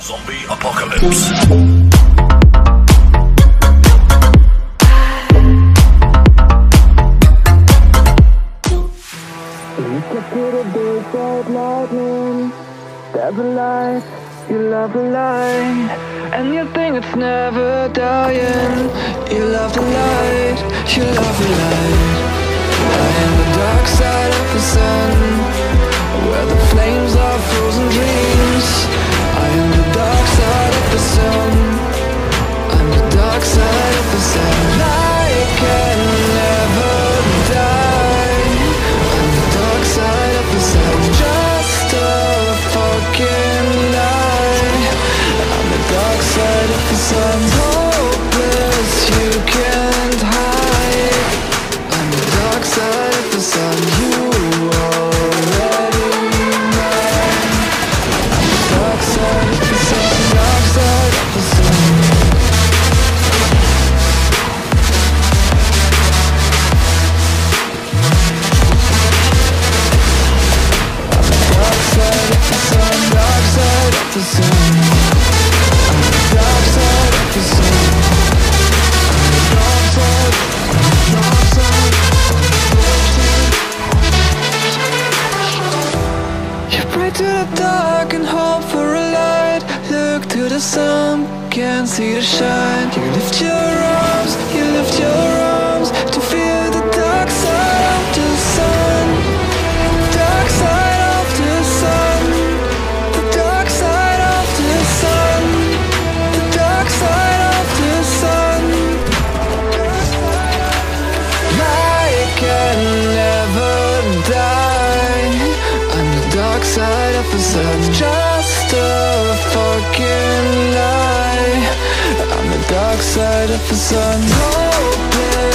Zombie apocalypse. You can see the big white lightning, stab the light, you love the light, and you think it's never dying. You love the light, you love the light. I am the dark side of the sun, where the flames are frozen dreams. I am the dark side of the sun, I'm the dark side of the sun. Light can never die, I'm the dark side of the sun. Just a fucking lie, I'm the dark side of the sun. Hopeless, you can't hide, I'm the dark side of the sun. You already know, I'm the dark side of the sun, dark side of the sun. Dark side of the sun, dark side of the sun. I'm the dark side of the sun. I'm the dark side, dark side, you pray to the dark and hope for a light. Look to the sun, can't see the shine. You lift your arms, you lift your arms to feel the dark side of the sun. Dark side of the sun, the dark side of the sun, the dark side of the sun. Light can never die, I'm the dark side of the sun. Just a fucking lie, I'm the dark side of the sun. Hopeless,